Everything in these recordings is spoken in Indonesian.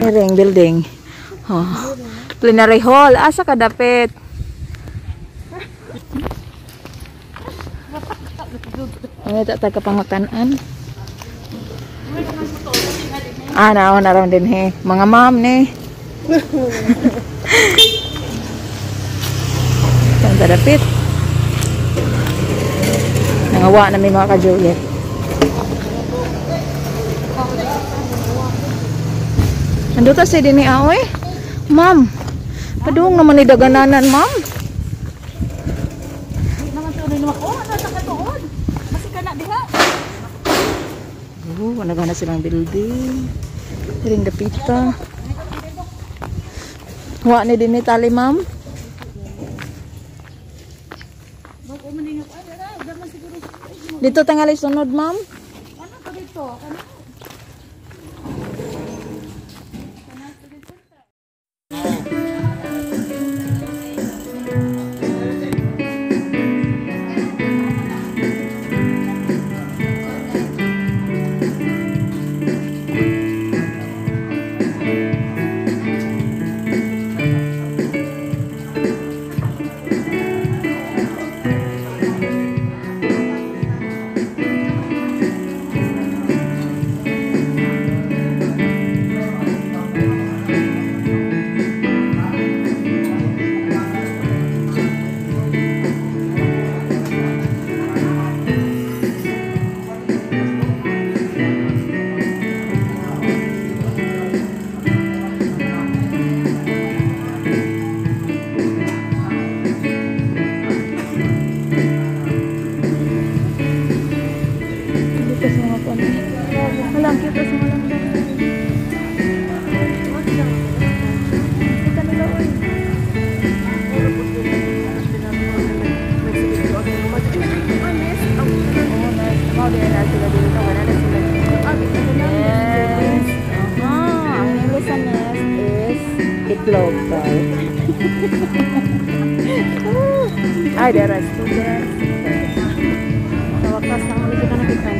Ring building. Oh. Plenary hall. Asa ka dapit? Ano ito tayo kapangmakanan? Naon na rin din he. Mga ma'am ni. Saan ta dapit? Nangawa na may mga ka-Juliet. Ando ta si dini aoy. Ma'am. Padung naman ni dagananan, ma'am. Naman tuloy naman. Ano sa katuod? Masika na diha. Nagana silang building. Ring dapita. Wa ni dini tali, ma'am. Dito tangali sunod, ma'am. Ano pa dito? Walang kita sa walang ang English sa nest is itlog. Ay, there are students. Sa wakas, ang ulit ka nakitan.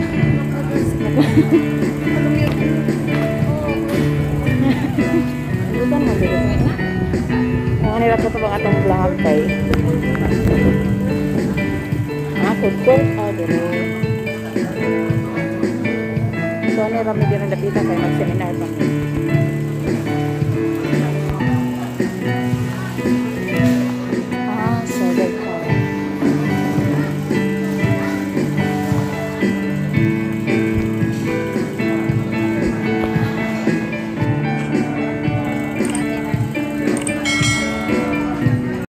Bukan mo dito. Ang nila po ito bang atong lahat kay food court. Dito. So, nila may din ang dapita kay mag-seminar pa.